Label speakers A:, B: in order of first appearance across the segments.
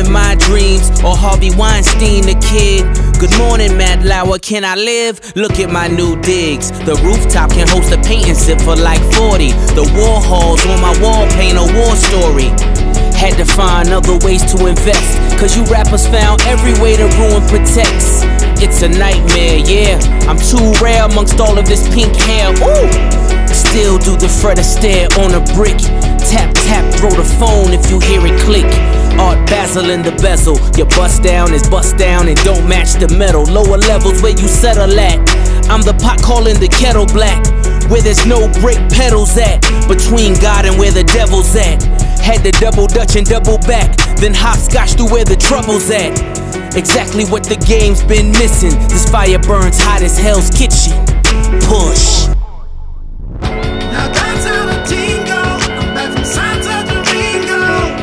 A: in my dreams, or Harvey Weinstein the kid. Good morning, Matt Lauer, can I live? Look at my new digs. The rooftop can host a painting sip for like 40. The Warhols on my wall paint a war story. Had to find other ways to invest, cause you rappers found every way to ruin Protects. It's a nightmare, yeah. I'm too rare amongst all of this pink hair. Ooh! Still do the Fred Astaire on a brick. Tap, tap, throw the phone if you hear it click. Art Basel in the bezel. Your bust down is bust down and don't match the metal. Lower levels where you settle at. I'm the pot calling the kettle black. Where there's no brake pedals at. Between God and where the devil's at. Had to double dutch and double back. Then hopscotch through where the trouble's at. Exactly what the game's been missing. This fire burns hot as Hell's Kitchen. Push.
B: Now that's how the team goes. I'm back from Santo Domingo.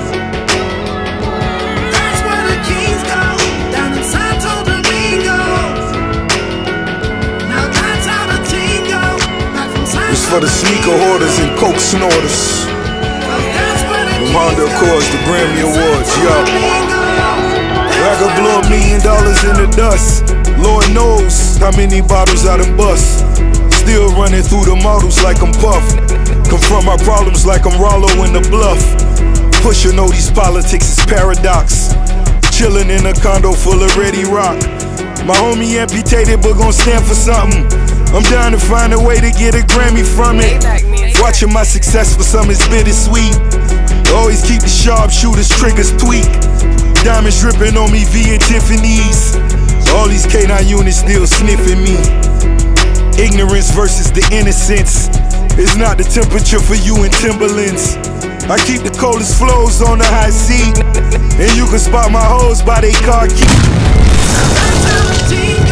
B: That's where the Kings go, down in Santo Domingo. Now that's how the team goes. Back from Santo Domingo.
C: It's for the sneaker hoarders and coke snorters. From Honda Accords, the Grammy Awards, yo. I could blow $1 million in the dust. Lord knows how many bottles I done bust. Still running through the models like I'm Puff. Confront my problems like I'm Rollo in the Bluff. Pusher know these politics is paradox. Chillin' in a condo full of ready rock. My homie amputated but gon' stand for something. I'm down to find a way to get a Grammy from it. Watching my success for some is bittersweet. Always keep the sharpshooters triggers tweak. Diamonds dripping on me via Tiffany's. All these K9 units still sniffing me. Ignorance versus the innocence. It's not the temperature for you in Timberlands. I keep the coldest flows on the high seat. And you can spot my hoes by they car keys.